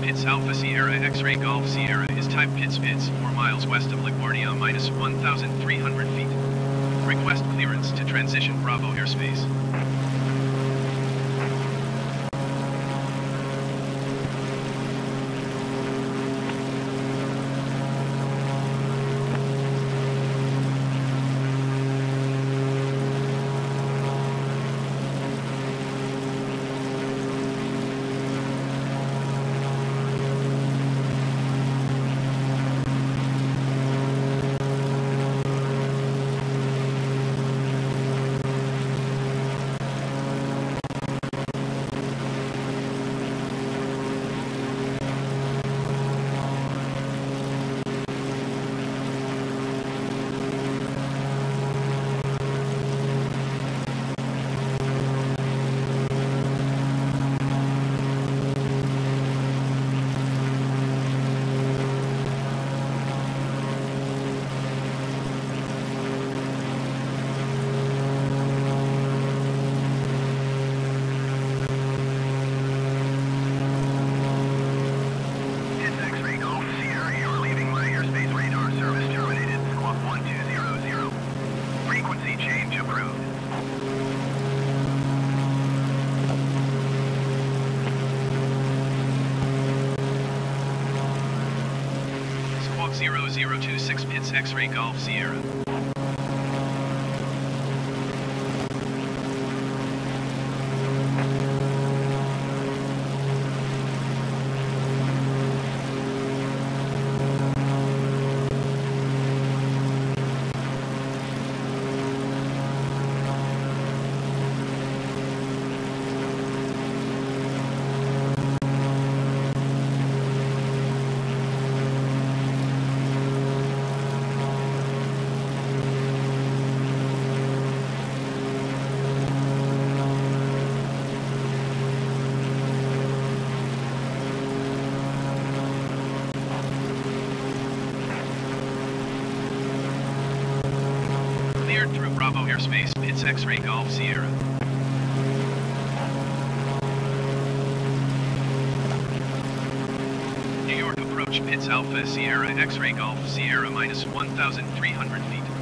Pits Alpha Sierra X-Ray Golf Sierra is type Pits 4 miles west of LaGuardia minus 1,300 feet. Request clearance to transition Bravo airspace. Squawk 0026 Pits X-Ray Golf Sierra. Cleared through Bravo airspace, Pits X-Ray Golf Sierra. New York approach, Pits Alpha Sierra X-Ray Golf Sierra minus 1,300 feet.